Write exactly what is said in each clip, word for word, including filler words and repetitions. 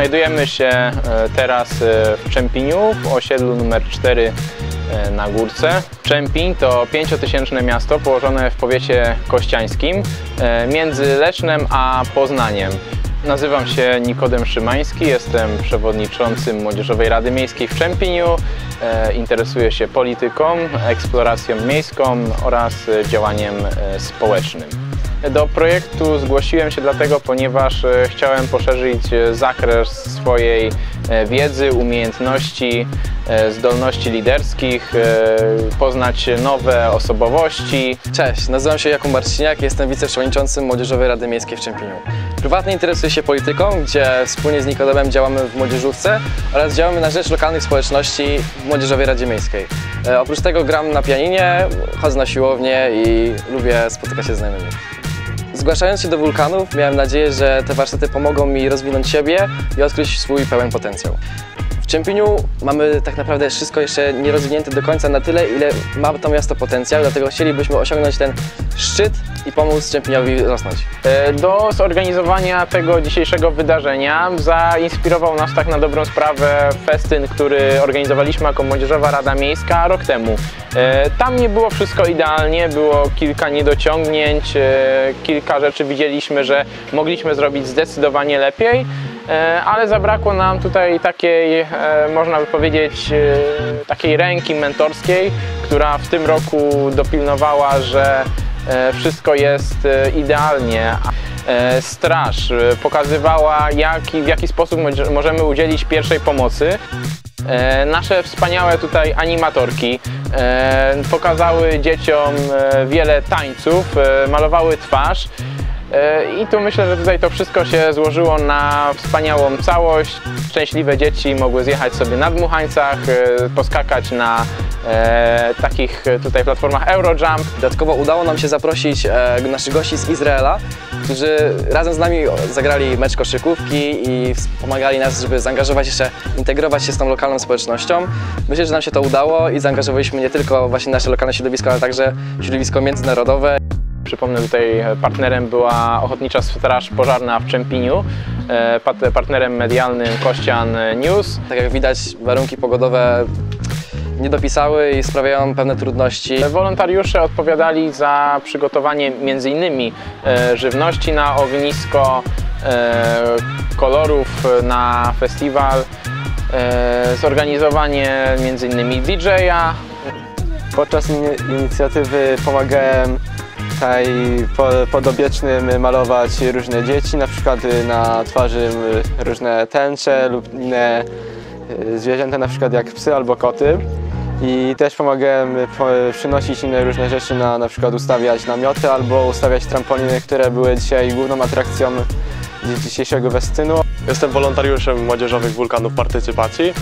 Znajdujemy się teraz w Czempiniu, w osiedlu numer cztery na Górce. Czempin to pięciotysięczne miasto położone w powiecie kościańskim między Lesznem a Poznaniem. Nazywam się Nikodem Szymański, jestem przewodniczącym Młodzieżowej Rady Miejskiej w Czempiniu. Interesuję się polityką, eksploracją miejską oraz działaniem społecznym. Do projektu zgłosiłem się dlatego, ponieważ chciałem poszerzyć zakres swojej wiedzy, umiejętności, zdolności liderskich, poznać nowe osobowości. Cześć, nazywam się Jakub Marciniak, jestem wiceprzewodniczącym Młodzieżowej Rady Miejskiej w Czempiniu. Prywatnie interesuję się polityką, gdzie wspólnie z Nikodemem działamy w młodzieżówce oraz działamy na rzecz lokalnych społeczności w Młodzieżowej Radzie Miejskiej. E, oprócz tego gram na pianinie, chodzę na siłownię i lubię spotykać się z znajomymi. Zgłaszając się do wulkanów, miałem nadzieję, że te warsztaty pomogą mi rozwinąć siebie i odkryć swój pełen potencjał. W Czempiniu mamy tak naprawdę wszystko jeszcze nie rozwinięte do końca na tyle, ile ma to miasto potencjał, dlatego chcielibyśmy osiągnąć ten szczyt i pomóc Czempiniowi rosnąć. Do zorganizowania tego dzisiejszego wydarzenia zainspirował nas tak na dobrą sprawę festyn, który organizowaliśmy jako Młodzieżowa Rada Miejska rok temu. Tam nie było wszystko idealnie, było kilka niedociągnięć, kilka rzeczy widzieliśmy, że mogliśmy zrobić zdecydowanie lepiej, ale zabrakło nam tutaj takiej, można by powiedzieć, takiej ręki mentorskiej, która w tym roku dopilnowała, że wszystko jest idealnie. Straż pokazywała, jak i w jaki sposób możemy udzielić pierwszej pomocy. Nasze wspaniałe tutaj animatorki pokazały dzieciom wiele tańców, malowały twarz. I tu myślę, że tutaj to wszystko się złożyło na wspaniałą całość. Szczęśliwe dzieci mogły zjechać sobie na dmuchańcach, poskakać na e, takich tutaj platformach Eurojump. Dodatkowo udało nam się zaprosić e, naszych gości z Izraela, którzy razem z nami zagrali mecz koszykówki i pomagali nas, żeby zaangażować się, integrować się z tą lokalną społecznością. Myślę, że nam się to udało i zaangażowaliśmy nie tylko właśnie nasze lokalne środowisko, ale także środowisko międzynarodowe. Przypomnę, tutaj partnerem była Ochotnicza Straż Pożarna w Czempiniu, partnerem medialnym Kościan News. Tak jak widać, warunki pogodowe nie dopisały i sprawiają pewne trudności. Wolontariusze odpowiadali za przygotowanie między innymi żywności na ognisko, kolorów na festiwal, zorganizowanie między innymi D J-a. Podczas inicjatywy pomagałem tutaj podopiecznym malować różne dzieci, na przykład na twarzy różne tęcze lub inne zwierzęta, na przykład jak psy albo koty. I też pomagałem przynosić inne różne rzeczy, na, na przykład ustawiać namioty albo ustawiać trampoliny, które były dzisiaj główną atrakcją dzisiejszego festynu. Jestem wolontariuszem Młodzieżowych Wulkanów Partycypacji.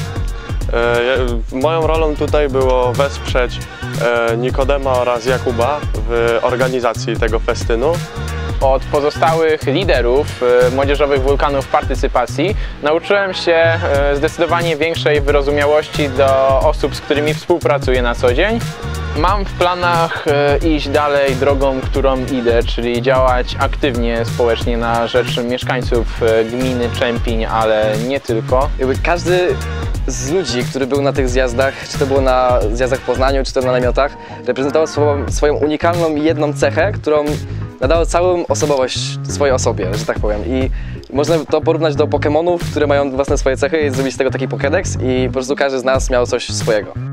Moją rolą tutaj było wesprzeć Nikodema oraz Jakuba w organizacji tego festynu. Od pozostałych liderów Młodzieżowych Wulkanów Partycypacji nauczyłem się zdecydowanie większej wyrozumiałości do osób, z którymi współpracuję na co dzień. Mam w planach iść dalej drogą, którą idę, czyli działać aktywnie społecznie na rzecz mieszkańców gminy Czempin, ale nie tylko. Jakby każdy z ludzi, który był na tych zjazdach, czy to było na zjazdach w Poznaniu, czy to na namiotach, reprezentował swoją, swoją unikalną jedną cechę, którą nadało całą osobowość swojej osobie, że tak powiem. I można to porównać do Pokemonów, które mają własne swoje cechy i zrobić z tego taki Pokédex i po prostu każdy z nas miał coś swojego.